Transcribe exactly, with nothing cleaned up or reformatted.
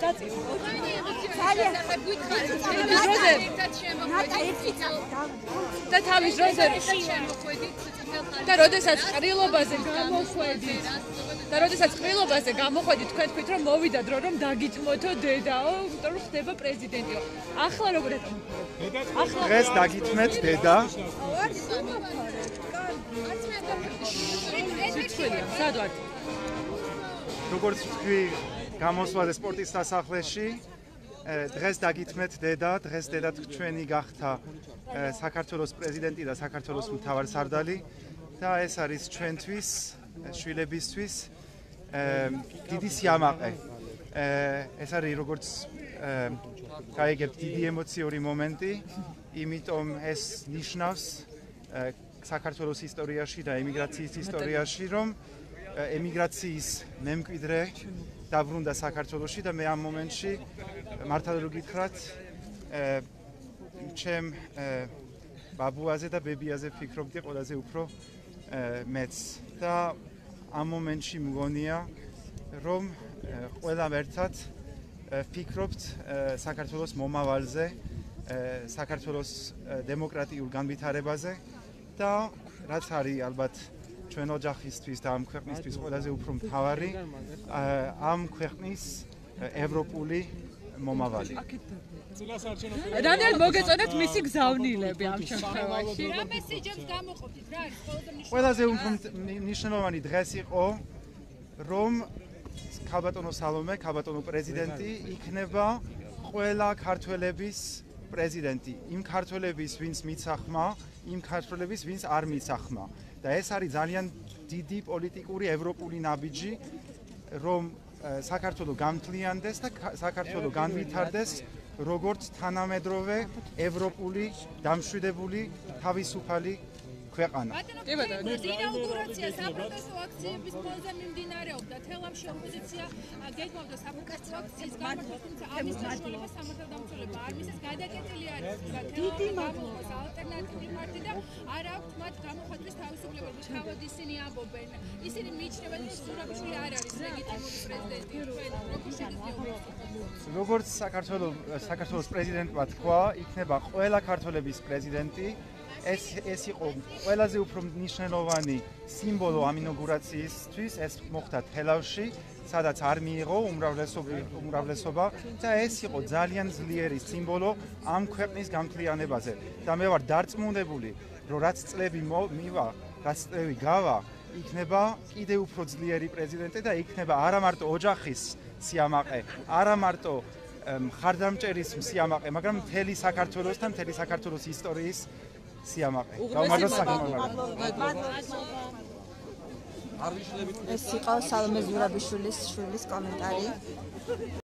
და თავის დროზე და როდესაც ყრილობაზე გამოხვედით და როდესაც ყრილობაზე გამოხვედით თქვენ თქვით რომ მოვიდა დრო რომ დაგიტმოთო დედაო, იმიტომ რომ ხდება პრეზიდენტიო. ახლა როგორ ეტყობთ? ახლა დღეს დაგიტმეთ დედა. სიტყვილია, სად ვართ? როგორც თქვი, გამოსვლაზე სპორტის სასახლეში, დღეს დაგიტმეთ დედა, დღეს დედა ჩვენი გახდა საქართველოს პრეზიდენტი და საქართველოს მთავარსარდალი და ეს არის ჩვენთვის, შვილებისთვის დიდი სიამაყე. ეს არის როგორც გაიგებთ დიდი ემოციური მომენტი, იმიტომ ეს ნიშნავს საქართველოს ისტორიაში და ემიგრაციის ისტორიაში, რომ ემიგრაციის მემკვიდრე დაბრუნდა საქართველოში და მე ამ მომენტში მართალ რო გითხრათ ჩემ ბაბუაზე და ბებიაზე ფიქრობდი ყველაზე უფრო მეც და ამ მომენტში მგონია რომ ყველამ ერთად ფიქრობთ საქართველოს მომავალზე, საქართველოს დემოკრატიულ განვითარებაზე და რაც არის ალბათ ჩვენ ოჯახისთვის და ამ ქვეყნისთვის ყველაზე უფრო მთავარი ამ ქვეყნის ევროპული მომავალი. რანელ მოგეწონათ მისი გზავნილები ამ შემთხვევაში? რა მესიჯებს გამოყოფით? რა არის ყველაზე მნიშვნელოვანი? ყველაზე უფრო მნიშვნელოვანი დღეს იყო, რომ ქალბატონო სალომე, ქალბატონო პრეზიდენტი იქნება ყველა ქართველების პრეზიდენტი. იმ ქართველების, ვინც მიცახმა, იმ ქართველების, ვინც არ მიცახმა. და ეს არის ძალიან დიდი პოლიტიკური ევროპული ნაბიჯი, რომ საქართველო გამთლიანდეს და საქართველო განვითარდეს როგორც თანამედროვე ევროპული დამშვიდებული თავისუფალი ქვეყანა. კი ბატონო. ინაუგურაცია საპროტესტო აქციების ფონზე მიმდინარეობდა. თელავში ოპოზიცია გეგმავდა საპროტესტო აქციის გამართვას, თუმცა ამის საშუალება სამართალდამცველებმა არ მისცეს. გადაკეტილი არის დიდი მადლობა ალტერნატიული მარტი და არ აქვს მათ გამოხატვის თავისუფლება. თავად ისინი ამბობენ, ისინი მიიჩნევენ, რომ ზურაბიშვილი არ არის ლეგიტიმური პრეზიდენტი. როგორ შეიძლება როგორც საქართველოს საქართველოს პრეზიდენტმა თქვა, იქნება ყველა ქართველების პრეზიდენტი. ეს ეს იყო ყველაზე უფრო მნიშვნელოვანი სიმბოლო ამ ინაუგურაციისთვის, ეს მოხდა თელავში, სადაც არ მიიღო უმრავლესობა და ეს იყო ძალიან ძლიერი სიმბოლო ამ ქვეყნის გამთლიანებაზე. და მე ვარ დარწმუნებული, რომ რაც წლები მივა, რაც წლები გავა, იქნება კიდევ უფრო ძლიერი პრეზიდენტი და იქნება არა მარტო ოჯახის სიამაყე, არა მარტო მხარდამჭერის სიამაყე, მაგრამ მთელი საქართველოს და მთელი საქართველოს ისტორიის სიამაყე. გამარჯობა საქართველოს ეს იყო სალომე ზურაბიშვილის შვილის კომენტარი.